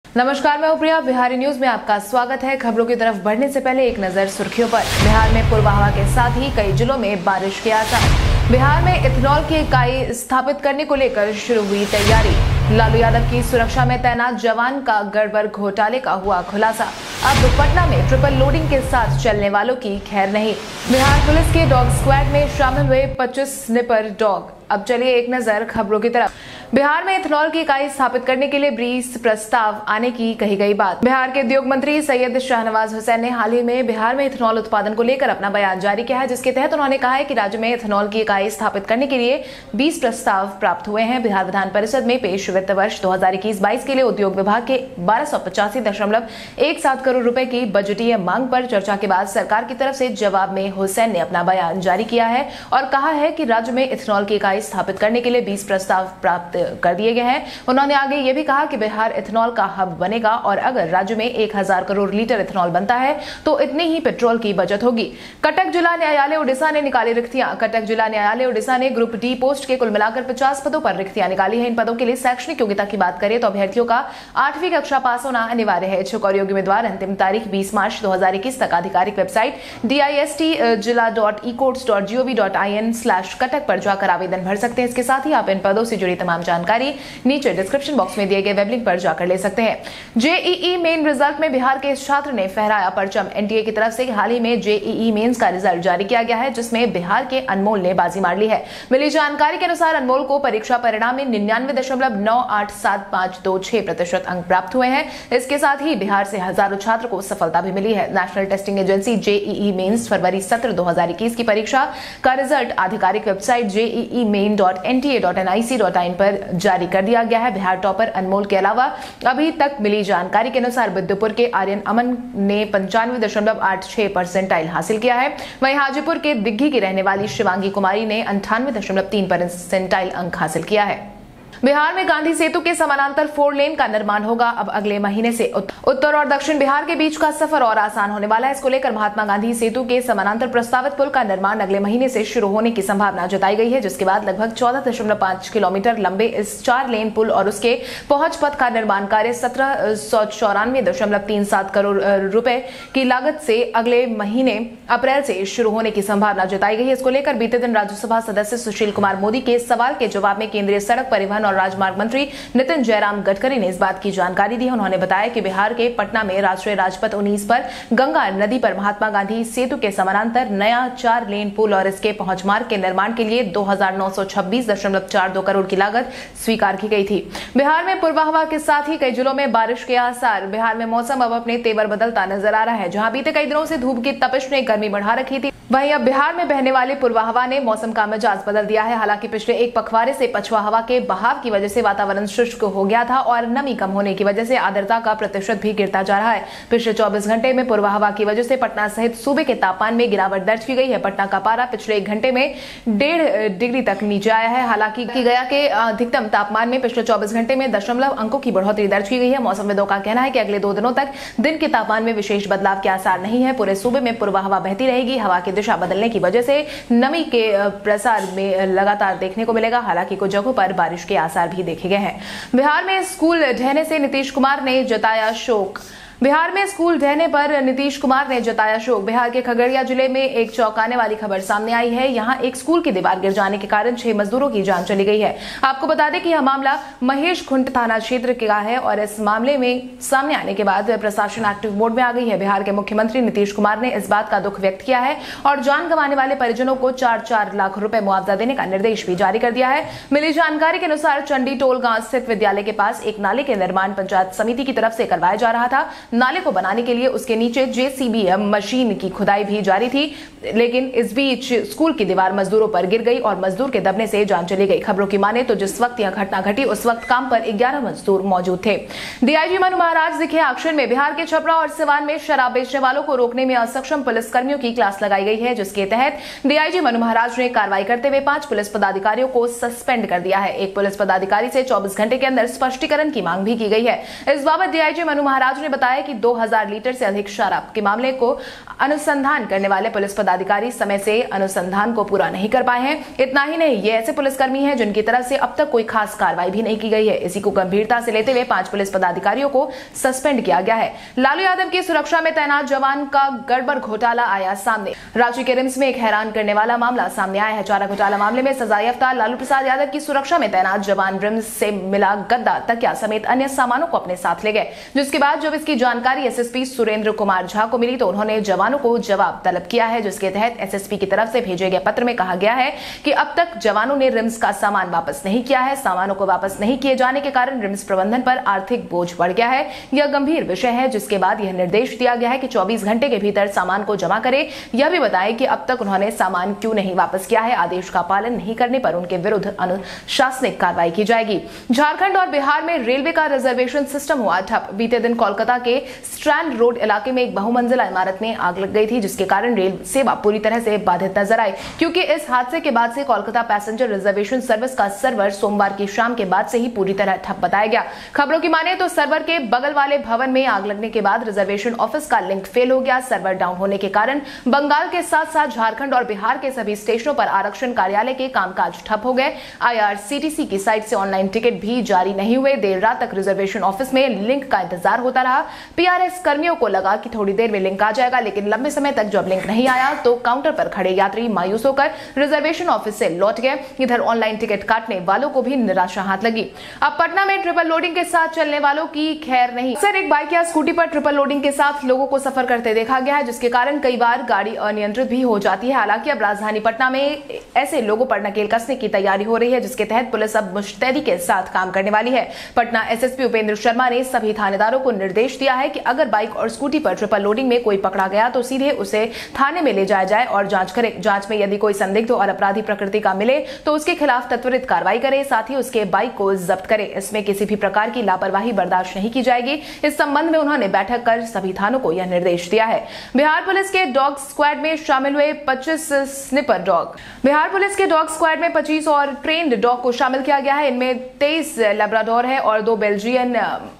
नमस्कार, मैं प्रिया। बिहारी न्यूज में आपका स्वागत है। खबरों की तरफ बढ़ने से पहले एक नजर सुर्खियों पर। बिहार में पूर्वा हवा के साथ ही कई जिलों में बारिश के आसार। बिहार में इथेनॉल की इकाई स्थापित करने को लेकर शुरू हुई तैयारी। लालू यादव की सुरक्षा में तैनात जवान का गड़बड़ घोटाले का हुआ खुलासा। अब पटना में ट्रिपल लोडिंग के साथ चलने वालों की खैर नहीं। बिहार पुलिस के डॉग स्क्वाड में शामिल हुए 25 स्निपर डॉग। अब चलिए एक नजर खबरों की तरफ। बिहार में इथेनॉल की इकाई स्थापित करने के लिए 20 प्रस्ताव आने की कही गई बात। बिहार के उद्योग मंत्री सैयद शाहनवाज हुसैन ने हाल ही में बिहार में इथेनॉल उत्पादन को लेकर अपना बयान जारी किया है, जिसके तहत उन्होंने कहा है कि राज्य में इथेनॉल की इकाई स्थापित करने के लिए 20 प्रस्ताव प्राप्त हुए हैं। बिहार विधान परिषद में पेश वित्त वर्ष 2021-22 के लिए उद्योग विभाग के 1285.17 करोड़ रुपए की बजटीय मांग पर चर्चा के बाद सरकार की तरफ से जवाब में हुसैन ने अपना बयान जारी किया है और कहा है कि राज्य में इथेनॉल की इकाई स्थापित करने के लिए 20 प्रस्ताव प्राप्त कर दिए गए हैं। उन्होंने आगे ये भी कहा कि बिहार इथेनॉल का हब बनेगा और अगर राज्य में 1000 करोड़ लीटर इथेनॉल बनता है तो इतनी ही पेट्रोल की बचत होगी। कटक जिला न्यायालय उड़ीसा ने निकाली रिक्तियां। कटक जिला न्यायालय उड़ीसा ने ग्रुप डी पोस्ट के कुल मिलाकर 50 पदों पर रिक्तियां निकाली है। इन पदों के लिए शैक्षणिक योग्यता की बात करें तो अभ्यर्थियों का 8वीं कक्षा पास होना अनिवार्य है। इच्छुक और योग्य उम्मीदवार अंतिम तारीख 20 मार्च 2021 तक आधिकारिक वेबसाइट distjila.ecourts.gov.in/कटक पर जाकर आवेदन भर सकते हैं। इसके साथ ही आप इन पदों से जुड़ी तमाम जानकारी नीचे डिस्क्रिप्शन बॉक्स में दिए गए वेब लिंक पर जाकर ले सकते हैं। जेईई मेन रिजल्ट में बिहार के इस छात्र ने फहराया परचम। एनटीए की तरफ से हाल ही में जेईई मेंस का रिजल्ट जारी किया गया है, जिसमें बिहार के अनमोल ने बाजी मार ली है। मिली जानकारी के अनुसार अनमोल को परीक्षा परिणाम में 99.987526% अंक प्राप्त हुए हैं। इसके साथ ही बिहार से हजारों छात्र को सफलता भी मिली है। National testing agency JEE mains फरवरी 17 2021 की परीक्षा का रिजल्ट आधिकारिक वेबसाइट jeimain.nta.nic.in पर जारी कर दिया गया है। बिहार टॉपर अनमोल के अलावा अभी तक मिली जानकारी के अनुसार विद्युपुर के आर्यन अमन ने 95.86% हासिल किया है। वहीं हाजीपुर के दिग्घी की रहने वाली शिवांगी कुमारी ने 98.3% अंक हासिल किया है। बिहार में गांधी सेतु के समानांतर 4 लेन का निर्माण होगा। अब अगले महीने से उत्तर और दक्षिण बिहार के बीच का सफर और आसान होने वाला है। इसको लेकर महात्मा गांधी सेतु के समानांतर प्रस्तावित पुल का निर्माण अगले महीने से शुरू होने की संभावना जताई गई है, जिसके बाद लगभग 14.5 किलोमीटर लंबे इस 4 लेन पुल और उसके पहुंच पथ का निर्माण कार्य 1794.37 करोड़ रुपए की लागत से अगले महीने अप्रैल से शुरू होने की संभावना जताई गई है। इसको लेकर बीते दिन राज्यसभा सदस्य सुशील कुमार मोदी के सवाल के जवाब में केंद्रीय सड़क परिवहन और राजमार्ग मंत्री नितिन जयराम गडकरी ने इस बात की जानकारी दी। उन्होंने बताया कि बिहार के पटना में राष्ट्रीय राजपथ 19 पर गंगा नदी पर महात्मा गांधी सेतु के समानांतर नया 4 लेन पुल और इसके पहुंच मार्ग के निर्माण के लिए 2926.42 करोड़ की लागत स्वीकार की गई थी। बिहार में पूर्वा हवा के साथ ही कई जिलों में बारिश के आसार। बिहार में मौसम अब अपने तेवर बदलता नजर आ रहा है। जहां बीते कई दिनों से धूप की तपिश ने गर्मी बढ़ा रखी थी, वहीं अब बिहार में बहने वाली पूर्वा हवा ने मौसम का मिजाज बदल दिया है। हालांकि पिछले एक पखवाड़े से पछुआ हवा के बहाव की वजह से वातावरण शुष्क हो गया था और नमी कम होने की वजह से आर्द्रता का प्रतिशत भी गिरता जा रहा है। पिछले 24 घंटे में पूर्वा हवा की वजह से पटना सहित सूबे के तापमान में गिरावट दर्ज की गई है। पटना का पारा पिछले 1 घंटे में 1.5 डिग्री तक नीचे आया है। हालांकि गया के अधिकतम तापमान में पिछले 24 घंटे में 0.5 अंकों की बढ़ोतरी दर्ज की गई है। मौसमविदों का कहना है कि अगले 2 दिनों तक दिन के तापमान में विशेष बदलाव के आसार नहीं है। पूरे सूबे में पूर्वा हवा बहती रहेगी। हवा की दिशा बदलने की वजह से नमी के प्रसार में लगातार देखने को मिलेगा। हालांकि कुछ जगहों पर बारिश के आसार भी देखे गए हैं। बिहार में स्कूल ढहने से नीतीश कुमार ने जताया शोक। बिहार में स्कूल ढहने पर नीतीश कुमार ने जताया शोक। बिहार के खगड़िया जिले में एक चौंकाने वाली खबर सामने आई है। यहां एक स्कूल की दीवार गिर जाने के कारण 6 मजदूरों की जान चली गई है। आपको बता दें कि यह मामला महेश खुंट थाना क्षेत्र का है और इस मामले में सामने आने के बाद प्रशासन एक्टिव मोड में आ गई है। बिहार के मुख्यमंत्री नीतीश कुमार ने इस बात का दुख व्यक्त किया है और जान गंवाने वाले परिजनों को 4-4 लाख रुपए मुआवजा देने का निर्देश भी जारी कर दिया है। मिली जानकारी के अनुसार चंडी टोल गांव स्थित विद्यालय के पास एक नाले के निर्माण पंचायत समिति की तरफ से करवाया जा रहा था। नाले को बनाने के लिए उसके नीचे जेसीबी मशीन की खुदाई भी जारी थी, लेकिन इस बीच स्कूल की दीवार मजदूरों पर गिर गई और मजदूर के दबने से जान चली गई। खबरों की माने तो जिस वक्त यह घटना घटी उस वक्त काम पर 11 मजदूर मौजूद थे। डीआईजी मनु महाराज दिखे एक्शन में। बिहार के छपरा और सिवान में शराब बेचने वालों को रोकने में असक्षम पुलिसकर्मियों की क्लास लगाई गई है, जिसके तहत डीआईजी मनु महाराज ने कार्रवाई करते हुए 5 पुलिस पदाधिकारियों को सस्पेंड कर दिया है। एक पुलिस पदाधिकारी से 24 घंटे के अंदर स्पष्टीकरण की मांग भी की गई है। इस बाबत डीआईजी मनु महाराज ने बताया है कि 2000 लीटर से अधिक शराब के मामले को अनुसंधान करने वाले पुलिस पदाधिकारी समय से अनुसंधान को पूरा नहीं कर पाए हैं। इतना ही नहीं, ये ऐसे पुलिसकर्मी हैं जिनकी तरफ से अब तक कोई खास कार्रवाई भी नहीं की गई है। इसी को गंभीरता से लेते हुए 5 पुलिस पदाधिकारियों को सस्पेंड किया गया है। लालू यादव की सुरक्षा में तैनात जवान का गड़बड़ घोटाला आया सामने। रांची के रिम्स में एक हैरान करने वाला मामला सामने आया है। चारा घोटाला मामले में सजायाफ्ता लालू प्रसाद यादव की सुरक्षा में तैनात जवान रिम्स से मिला गद्दा, तकिया समेत अन्य सामानों को अपने साथ ले गए, जिसके बाद जब इसकी जानकारी एसएसपी सुरेंद्र कुमार झा को मिली तो उन्होंने जवानों को जवाब तलब किया है, जिसके तहत एसएसपी की तरफ से भेजे गए पत्र में कहा गया है कि अब तक जवानों ने रिम्स का सामान वापस नहीं किया है। सामानों को वापस नहीं किए जाने के कारण रिम्स प्रबंधन पर आर्थिक बोझ बढ़ गया है। यह गंभीर विषय है, जिसके बाद यह निर्देश दिया गया है कि 24 घंटे के भीतर सामान को जमा करें। यह भी बताएं कि अब तक उन्होंने सामान क्यों नहीं वापस किया है। आदेश का पालन नहीं करने पर उनके विरुद्ध अनुशासनिक कार्रवाई की जाएगी। झारखंड और बिहार में रेलवे का रिजर्वेशन सिस्टम हुआ ठप। बीते दिन कोलकाता के स्ट्रैंड रोड इलाके में एक बहुमंजिला इमारत में आग लग गई थी, जिसके कारण रेल सेवा पूरी तरह से बाधित नजर आई, क्योंकि इस हादसे के बाद से कोलकाता पैसेंजर रिजर्वेशन सर्विस का सर्वर सोमवार की शाम के बाद से ही पूरी तरह ठप बताया गया। खबरों की माने तो सर्वर के बगल वाले भवन में आग लगने के बाद रिजर्वेशन ऑफिस का लिंक फेल हो गया। सर्वर डाउन होने के कारण बंगाल के साथ साथ झारखंड और बिहार के सभी स्टेशनों पर आरक्षण कार्यालय के कामकाज ठप हो गए। IRCTC की साइट से ऑनलाइन टिकट भी जारी नहीं हुए। देर रात तक रिजर्वेशन ऑफिस में लिंक का इंतजार होता रहा। PRS कर्मियों को लगा कि थोड़ी देर में लिंक आ जाएगा, लेकिन लंबे समय तक जब लिंक नहीं आया तो काउंटर पर खड़े यात्री मायूस होकर रिजर्वेशन ऑफिस से लौट गए। इधर ऑनलाइन टिकट काटने वालों को भी निराशा हाथ लगी। अब पटना में ट्रिपल लोडिंग के साथ चलने वालों की खैर नहीं। अक्सर एक बाइक या स्कूटी पर ट्रिपल लोडिंग के साथ लोगों को सफर करते देखा गया है, जिसके कारण कई बार गाड़ी अनियंत्रित भी हो जाती है। हालांकि अब राजधानी पटना में ऐसे लोगों पर नकेल कसने की तैयारी हो रही है, जिसके तहत पुलिस अब मुस्तैदी के साथ काम करने वाली है। पटना SSP उपेंद्र शर्मा ने सभी थानेदारों को निर्देश दिया है कि अगर बाइक और स्कूटी पर ट्रिपल लोडिंग में कोई पकड़ा गया तो सीधे उसे थाने में ले जाया जाए और जांच करे। जांच में यदि कोई संदिग्ध और अपराधी प्रकृति का मिले तो उसके खिलाफ त्वरित कार्रवाई करे, साथ ही उसके बाइक को जब्त करे। इसमें किसी भी प्रकार की लापरवाही बर्दाश्त नहीं की जाएगी। इस संबंध में उन्होंने बैठक कर सभी थानों को यह निर्देश दिया है। बिहार पुलिस के डॉग स्क्वाड में शामिल हुए 25 स्निपर डॉग। बिहार पुलिस के डॉग स्क्वाड में 25 और ट्रेन्ड डॉग को शामिल किया गया है। इनमें 23 लैब्राडोर है और 2 बेल्जियन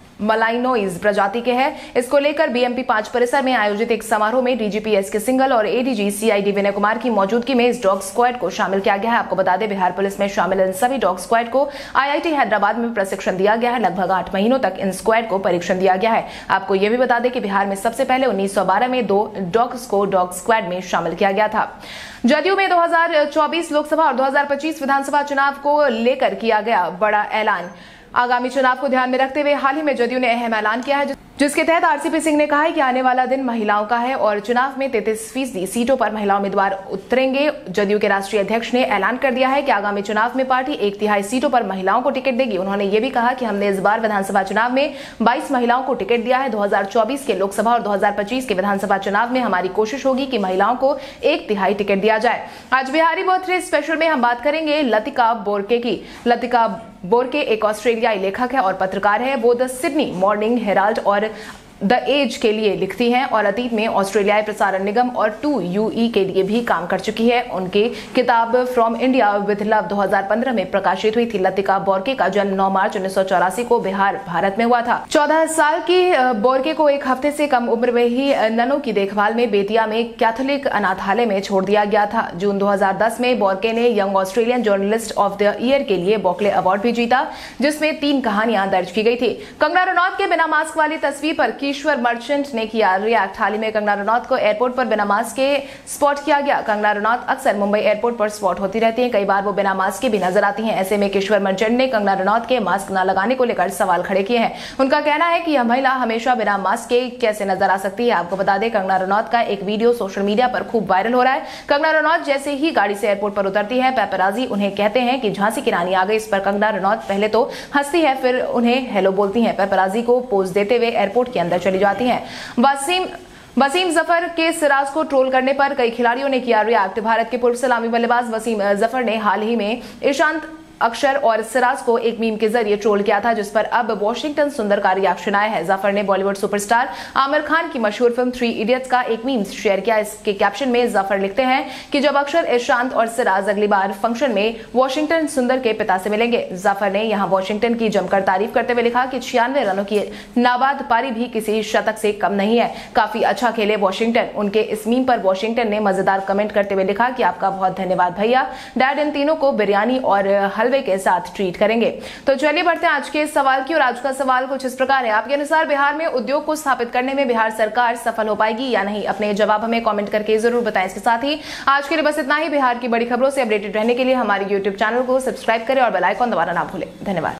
मलाइनोइज प्रजाति के हैं। इसको लेकर BMP 5 परिसर में आयोजित एक समारोह में DGP SK सिंघल और ADG CID विनय कुमार की मौजूदगी में इस डॉग स्क्वाड को शामिल किया गया है। आपको बता दें, बिहार पुलिस में शामिल इन सभी डॉग स्क्वाड को IIT हैदराबाद में प्रशिक्षण दिया गया है। लगभग 8 महीनों तक इन स्क्वाड को परीक्षण दिया गया है। आपको यह भी बता दें कि बिहार में सबसे पहले 1912 में 2 डॉग्स को डॉग स्क्वाड में शामिल किया गया था। जदयू में 2024 लोकसभा और 2025 विधानसभा चुनाव को लेकर किया गया बड़ा ऐलान। आगामी चुनाव को ध्यान में रखते हुए हाल ही में जदयू ने अहम ऐलान किया है, जिसके तहत RCP सिंह ने कहा है कि आने वाला दिन महिलाओं का है और चुनाव में 33% सीटों पर महिला उम्मीदवार उतरेंगे। जदयू के राष्ट्रीय अध्यक्ष ने ऐलान कर दिया है कि आगामी चुनाव में पार्टी 1/3 सीटों पर महिलाओं को टिकट देगी। उन्होंने ये भी कहा कि हमने इस बार विधानसभा चुनाव में 22 महिलाओं को टिकट दिया है। 2024 के लोकसभा और 2025 के विधानसभा चुनाव में हमारी कोशिश होगी कि महिलाओं को 1/3 टिकट दिया जाए। आज बिहारी बर्थडे स्पेशल में हम बात करेंगे लतिका बोरके की। लतिका बोरके एक ऑस्ट्रेलियाई लेखक है और पत्रकार है। वो द सिडनी मॉर्निंग हेराल्ड और द एज के लिए लिखती हैं और अतीत में ऑस्ट्रेलियाई प्रसारण निगम और 2UE के लिए भी काम कर चुकी है। उनकी किताब फ्रॉम इंडिया विद लव 2015 में प्रकाशित हुई थी। लतिका बोरके का जन्म 9 मार्च 1984 को बिहार भारत में हुआ था। 14 साल की बोरके को एक हफ्ते से कम उम्र में ही ननों की देखभाल में बेतिया में कैथोलिक अनाथालय में छोड़ दिया गया था। जून 2010 में बोरके ने Young Australian Journalist of the Year के लिए बॉकले अवार्ड भी जीता, जिसमें 3 कहानियां दर्ज की गई थी। कंगना रनौत के बिना मास्क वाली तस्वीर पर ईश्वर मर्चेंट ने किया रिएक्ट। हाल ही में कंगना रनौत को एयरपोर्ट पर बिना मास्क के स्पॉट किया गया। कंगना रनौत अक्सर मुंबई एयरपोर्ट पर स्पॉट होती रहती हैं। कई बार वो बिना मास्क के भी नजर आती हैं। ऐसे में ईश्वर मर्चेंट ने कंगना रनौत के मास्क न लगाने को लेकर सवाल खड़े किए हैं। उनका कहना है कि यह महिला हमेशा बिना मास्क के कैसे नजर आ सकती है। आपको बता दें, कंगना रनौत का एक वीडियो सोशल मीडिया पर खूब वायरल हो रहा है। कंगना रनौत जैसे ही गाड़ी से एयरपोर्ट पर उतरती है, पेपराजी उन्हें कहते हैं कि झांसी की रानी आ गई। इस पर कंगना रनौत पहले तो हंसती है, फिर उन्हें हेलो बोलती हैं। पेपराजी को पोज देते हुए एयरपोर्ट के अंदर चली जाती हैं। वसीम जफर के सिराज को ट्रोल करने पर कई खिलाड़ियों ने किया रिएक्ट। भारत के पूर्व सलामी बल्लेबाज वसीम जफर ने हाल ही में ईशांत अक्षर और सिराज को एक मीम के जरिए ट्रोल किया था, जिस पर अब वॉशिंगटन सुंदर का रिएक्शन आया है। जाफर ने बॉलीवुड सुपरस्टार आमिर खान की मशहूर फिल्म 3 इडियट्स का एक मीम शेयर किया। इसके कैप्शन में जाफर लिखते हैं कि जब अक्षर, ईशांत और सिराज अगली बार फंक्शन में वॉशिंगटन सुंदर के पिता से मिलेंगे। जाफर ने यहां वॉशिंगटन की जमकर तारीफ करते हुए लिखा कि 96 रनों की नाबाद पारी भी किसी शतक से कम नहीं है, काफी अच्छा खेले वॉशिंगटन। उनके इस मीम पर वॉशिंगटन ने मजेदार कमेंट करते हुए लिखा कि आपका बहुत धन्यवाद भैया, डैड इन तीनों को बिरयानी और हलवे के साथ ट्रीट करेंगे। तो चलिए बढ़ते हैं आज के सवाल की, और आज का सवाल कुछ इस प्रकार है। आपके अनुसार बिहार में उद्योग को स्थापित करने में बिहार सरकार सफल हो पाएगी या नहीं? अपने जवाब हमें कमेंट करके जरूर बताएं। इसके साथ ही आज के लिए बस इतना ही। बिहार की बड़ी खबरों से अपडेटेड रहने के लिए हमारे YouTube चैनल को सब्सक्राइब करें और बेल आइकन दबाना ना भूलें। धन्यवाद।